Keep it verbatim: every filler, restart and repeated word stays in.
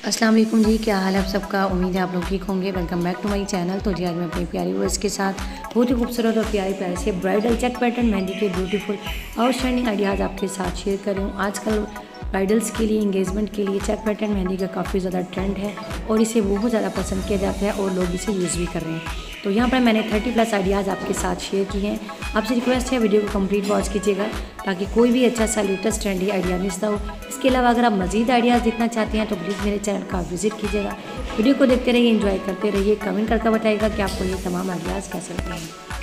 अस्सलाम वालेकुम जी, क्या हाल है आप सबका। उम्मीद है आप लोग ठीक होंगे। Welcome back to my channel. तो जी आज मैं अपनी प्यारी व्यूअर्स के साथ बहुत ही खूबसूरत और प्यारे प्यारे से ब्राइडल चेक पैटर्न मेहंदी के ब्यूटीफुल आउटस्टैंडिंग आइडियाज़ आपके साथ शेयर कर रही हूँ। आजकल ब्राइडल्स के लिए, इंगेजमेंट के लिए चेक पैटर्न मेहंदी का काफ़ी ज़्यादा ट्रेंड है और इसे बहुत ज़्यादा पसंद किया जाता है और लोग इसे यूज़ भी कर रहे हैं। तो यहाँ पर मैंने थर्टी प्लस आइडियाज़ आपके साथ शेयर किए हैं। आपसे रिक्वेस्ट है वीडियो को कंप्लीट वॉच कीजिएगा ताकि कोई भी अच्छा सा लेटेस्ट ट्रेंडी आइडिया मिस ना हो। इसके अलावा अगर आप मज़ीद आइडियाज़ देखना चाहते हैं तो प्लीज़ मेरे चैनल का विजिट कीजिएगा। वीडियो को देखते रहिए, एंजॉय करते रहिए, कमेंट करके बताइएगा कि आपको ये तमाम आइडियाज़ कैसे लगे हैं।